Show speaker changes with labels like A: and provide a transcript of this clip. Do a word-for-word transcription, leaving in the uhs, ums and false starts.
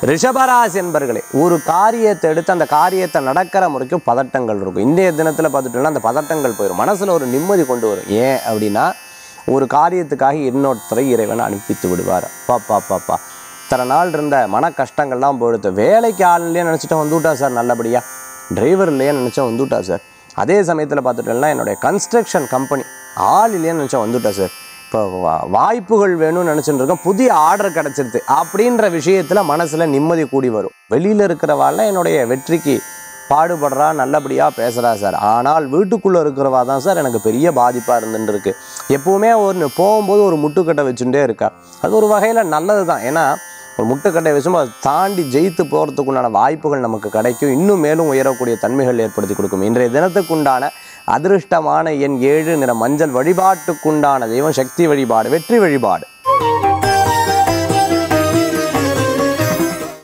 A: ரிஷபராசி என்பர்களே, ஒரு காரியத்தை எடுத்து அந்த காரியத்தை நடக்கிற முறைக்கும் பதட்டங்கள் இருக்கும். இன்றைய தினத்தில் பார்த்துட்டோம்னா அந்த பதட்டங்கள் போயிடும், மனசில் ஒரு நிம்மதி கொண்டு வரும். ஏன் அப்படின்னா, ஒரு காரியத்துக்காக இன்னொருத்தரை இறைவன் அனுப்பித்து விடுவார். பாப்பா பாப்பா இத்தனை நாள் இருந்த மன கஷ்டங்கள்லாம் போயிடுது. வேலைக்கு ஆள் இல்லையே நினச்சிட்டு வந்துவிட்டா சார், நல்லபடியாக டிரைவர் இல்லையே நினச்சா வந்துவிட்டா சார். அதே சமயத்தில் பார்த்துட்டோம்னா என்னுடைய கன்ஸ்ட்ரக்ஷன் கம்பெனி ஆள் இல்லையே நினச்சா வந்துவிட்டா சார். இப்போ வாய்ப்புகள் வேணும்னு நினச்சிட்டு இருக்கோம், புதிய ஆர்டர் கிடச்சிருது அப்படின்ற விஷயத்தில் மனசில் நிம்மதி கூடி வரும். வெளியில் இருக்கிறவாள் என்னுடைய வெற்றிக்கு பாடுபடுறா, நல்லபடியாக பேசுகிறா சார். ஆனால் வீட்டுக்குள்ளே இருக்கிறவா தான் சார் எனக்கு பெரிய பாதிப்பாக இருந்துட்டு இருக்கு. எப்போவுமே ஒன்று போகும்போது ஒரு முட்டுக்கட்டை வச்சுட்டே இருக்கா. அது ஒரு வகையில் நல்லது தான். ஏன்னா ஒரு முட்டுக்கட்டை வச்சும் அதை தாண்டி ஜெயித்து போகிறதுக்குண்டான வாய்ப்புகள் நமக்கு கிடைக்கும். இன்னும் மேலும் உயரக்கூடிய தன்மைகள் ஏற்படுத்தி கொடுக்கும். இன்றைய தினத்துக்குண்டான அதிருஷ்டமான எண் ஏழு, நிற மஞ்சள். வழிபாட்டுக்குண்டான தெய்வம் சக்தி வழிபாடு, வெற்றி வழிபாடு.